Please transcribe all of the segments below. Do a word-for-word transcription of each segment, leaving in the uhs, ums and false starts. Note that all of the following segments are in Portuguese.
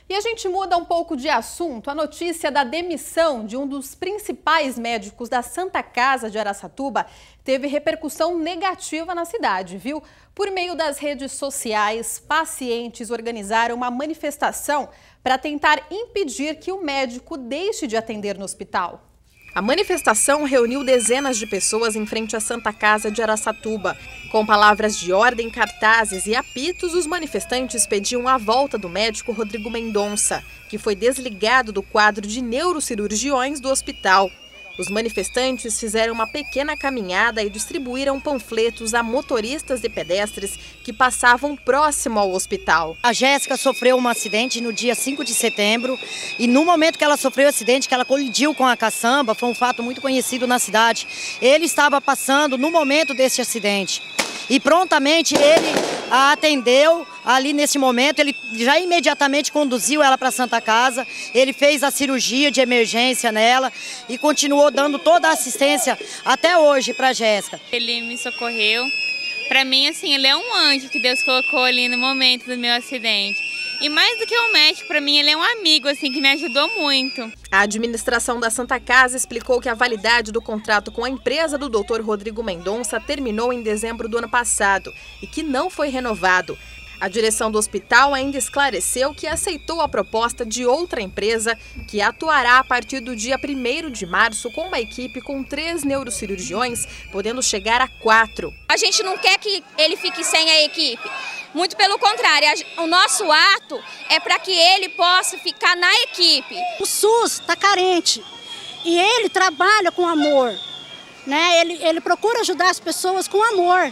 E a gente muda um pouco de assunto. A notícia da demissão de um dos principais médicos da Santa Casa de Araçatuba teve repercussão negativa na cidade, viu? Por meio das redes sociais, pacientes organizaram uma manifestação para tentar impedir que o médico deixe de atender no hospital. A manifestação reuniu dezenas de pessoas em frente à Santa Casa de Araçatuba. Com palavras de ordem, cartazes e apitos, os manifestantes pediam a volta do médico Rodrigo Mendonça, que foi desligado do quadro de neurocirurgiões do hospital. Os manifestantes fizeram uma pequena caminhada e distribuíram panfletos a motoristas e pedestres que passavam próximo ao hospital. A Jéssica sofreu um acidente no dia cinco de setembro e no momento que ela sofreu o acidente, que ela colidiu com a caçamba, foi um fato muito conhecido na cidade. Ele estava passando no momento desse acidente e prontamente ele a atendeu ali nesse momento, ele já imediatamente conduziu ela para a Santa Casa, ele fez a cirurgia de emergência nela e continuou dando toda a assistência até hoje para a Jéssica. Ele me socorreu, para mim assim, ele é um anjo que Deus colocou ali no momento do meu acidente. E mais do que um médico, para mim ele é um amigo assim que me ajudou muito. A administração da Santa Casa explicou que a validade do contrato com a empresa do doutor Rodrigo Mendonça terminou em dezembro do ano passado e que não foi renovado. A direção do hospital ainda esclareceu que aceitou a proposta de outra empresa que atuará a partir do dia primeiro de março com uma equipe com três neurocirurgiões, podendo chegar a quatro. A gente não quer que ele fique sem a equipe. Muito pelo contrário, o nosso ato é para que ele possa ficar na equipe. O SUS está carente e ele trabalha com amor, né? Ele, ele procura ajudar as pessoas com amor.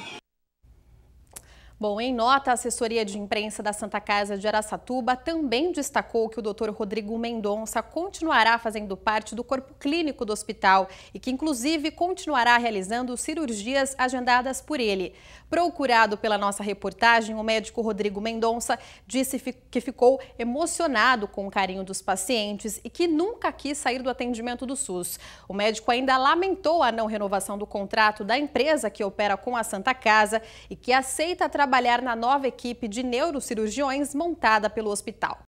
Bom, em nota, a assessoria de imprensa da Santa Casa de Araçatuba também destacou que o doutor Rodrigo Mendonça continuará fazendo parte do corpo clínico do hospital e que, inclusive, continuará realizando cirurgias agendadas por ele. Procurado pela nossa reportagem, o médico Rodrigo Mendonça disse que ficou emocionado com o carinho dos pacientes e que nunca quis sair do atendimento do SUS. O médico ainda lamentou a não renovação do contrato da empresa que opera com a Santa Casa e que aceita trabalhar na nova equipe de neurocirurgiões montada pelo hospital.